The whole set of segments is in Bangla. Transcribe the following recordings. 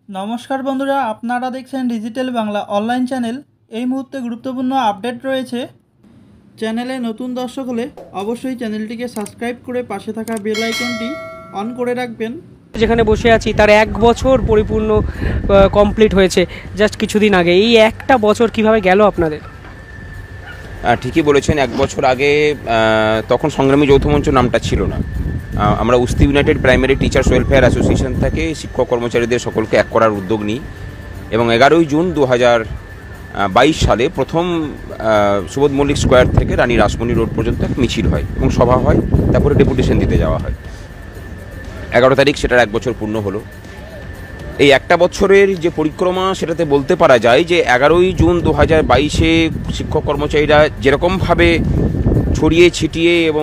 নমস্কার বন্ধুরা, আপনারা দেখছেন ডিজিটাল বাংলা অনলাইন চ্যানেল। এই মুহূর্তে গুরুত্বপূর্ণ আপডেট রয়েছে। চ্যানেলে নতুন দর্শক হলে অবশ্যই চ্যানেলটিকে সাবস্ক্রাইব করে পাশে থাকা বেল আইকনটি অন করে রাখবেন। যেখানে বসে আছি তার 1 বছর পরিপূর্ণ কমপ্লিট হয়েছে জাস্ট কিছুদিন আগে। এই একটা বছর কিভাবে গেল আপনাদের? ঠিকই বলেছেন, 1 বছর আগে তখন সংগ্রামী যৌথ মঞ্চ নামটা ছিল না। আমরা Ushti united primary teachers welfare association থেকে শিক্ষক কর্মচারীদের সকলকে এক করার উদ্যোগ নিই এবং 11ই জুন 2022 সালে প্রথম সুবোধ মল্লিক স্কোয়ার থেকে রানী রাসমণি রোড পর্যন্ত এক মিছিল হয় এবং সভা হয়, তারপরে ডেপুটেশন দিতে যাওয়া হয়। 11 তারিখ সেটার 1 বছর পূর্ণ হলো। এই একটা বছরের যে পরিক্রমা, সেটাতে বলতে পারা যায় যে 11ই জুন 2022-এ শিক্ষক কর্মচারীরা যেরকমভাবে ছড়িয়ে ছিটিয়ে এবং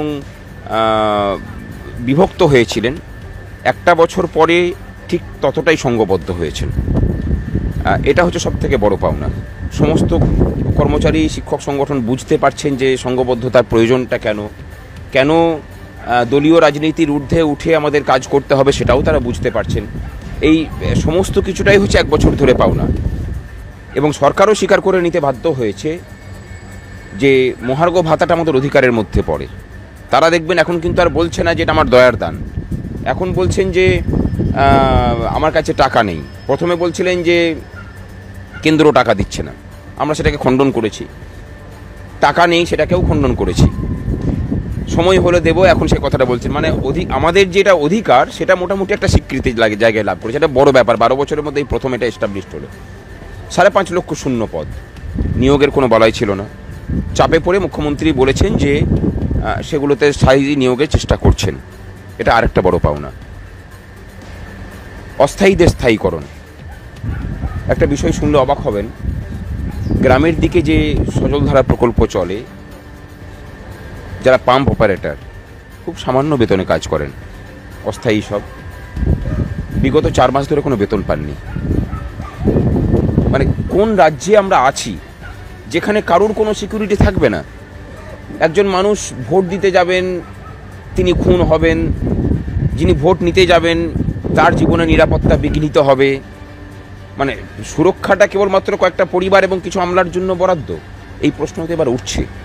বিভক্ত হয়েছিলেন, একটা বছর পরে ঠিক ততটাই সংঘবদ্ধ হয়েছেন। এটা হচ্ছে সবথেকে বড় পাওনা। সমস্ত কর্মচারী শিক্ষক সংগঠন বুঝতে পারছেন যে সংঘবদ্ধতার প্রয়োজনটা কেন দলীয় রাজনীতির ঊর্ধ্বে উঠে আমাদের কাজ করতে হবে, সেটাও তারা বুঝতে পারছেন। এই সমস্ত কিছুটাই হচ্ছে 1 বছর ধরে পাওনা। এবং সরকারও স্বীকার করে নিতে বাধ্য হয়েছে যে মহার্ঘ ভাতাটা আমাদের অধিকারের মধ্যে পড়ে। তারা দেখবেন এখন কিন্তু আর বলছে না যে এটা আমার দয়ার দান, এখন বলছেন যে আমার কাছে টাকা নেই। প্রথমে বলছিলেন যে কেন্দ্র টাকা দিচ্ছে না, আমরা সেটাকে খণ্ডন করেছি। টাকা নেই সেটাকেও খণ্ডন করেছি, সময় হলে দেবো, এখন সে কথাটা বলছেন। মানে আমাদের যেটা অধিকার সেটা মোটামুটি একটা স্বীকৃতি জায়গায় লাভ করেছে। এটা বড় ব্যাপার। 12 বছরের মধ্যে এই প্রথম এটা এস্টাবলিশড হলো। 5.5 লক্ষ শূন্য পদ, নিয়োগের কোনো বলাই ছিল না। চাপে পড়ে মুখ্যমন্ত্রী বলেছেন যে সেগুলোতে স্থায়ী নিয়োগের চেষ্টা করছেন। এটা আরেকটা বড় পাওনা। অস্থায়ীদের স্থায়ীকরণ, একটা বিষয় শুনলে অবাক হবেন। গ্রামের দিকে যে সজলধারা প্রকল্প চলে, যারা পাম্প অপারেটর খুব সামান্য বেতনে কাজ করেন, অস্থায়ী সব, বিগত 4 মাস ধরে কোনো বেতন পাননি। মানে কোন রাজ্যে আমরা আছি যেখানে কারোর কোনো সিকিউরিটি থাকবে না? একজন মানুষ ভোট দিতে যাবেন, তিনি খুন হবেন। যিনি ভোট নিতে যাবেন তার জীবনে নিরাপত্তা বিঘ্নিত হবে। মানে সুরক্ষাটা কেবলমাত্র কয়েকটা পরিবার এবং কিছু আমলার জন্য বরাদ্দ? এই প্রশ্ন তো এবার উঠছে।